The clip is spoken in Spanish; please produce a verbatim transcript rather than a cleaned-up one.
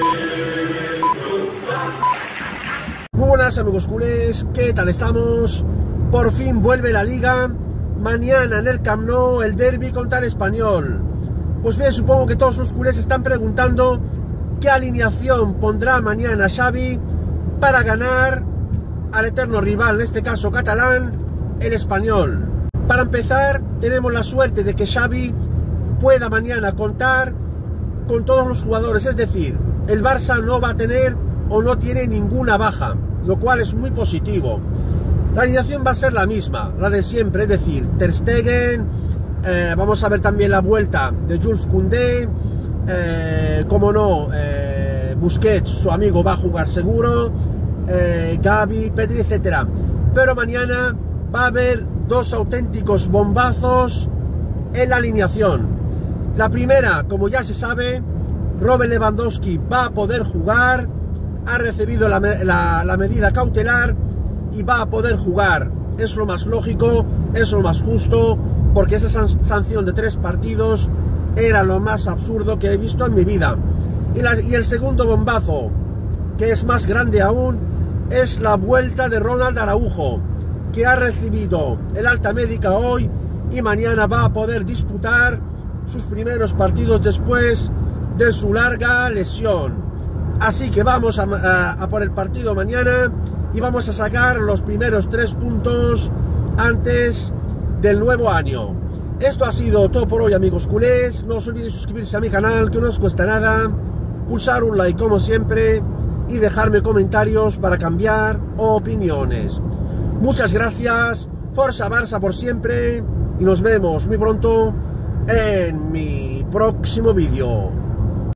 Muy buenas amigos culés, ¿qué tal estamos? Por fin vuelve la Liga, mañana en el Camp Nou el derbi contra el Español. Pues bien, supongo que todos los culés están preguntando qué alineación pondrá mañana Xavi para ganar al eterno rival, en este caso catalán, el Español. Para empezar, tenemos la suerte de que Xavi pueda mañana contar con todos los jugadores, es decir, el Barça no va a tener o no tiene ninguna baja, lo cual es muy positivo. La alineación va a ser la misma, la de siempre, es decir, Ter Stegen, eh, vamos a ver también la vuelta de Jules Koundé, eh, como no, eh, Busquets, su amigo, va a jugar seguro, eh, Gavi, Pedri, etcétera. Pero mañana va a haber dos auténticos bombazos en la alineación. La primera, como ya se sabe, Robert Lewandowski va a poder jugar, ha recibido la, la, la medida cautelar y va a poder jugar. Es lo más lógico, es lo más justo, porque esa san sanción de tres partidos era lo más absurdo que he visto en mi vida. Y, la, y el segundo bombazo, que es más grande aún, es la vuelta de Ronald Araujo, que ha recibido el alta médica hoy y mañana va a poder disputar sus primeros partidos después de su larga lesión. Así que vamos a, a, a por el partido mañana y vamos a sacar los primeros tres puntos antes del nuevo año. Esto ha sido todo por hoy, amigos culés. No os olvidéis suscribirse a mi canal, que no os cuesta nada, pulsar un like como siempre y dejarme comentarios para cambiar opiniones. Muchas gracias, Forza Barça por siempre y nos vemos muy pronto en mi próximo vídeo.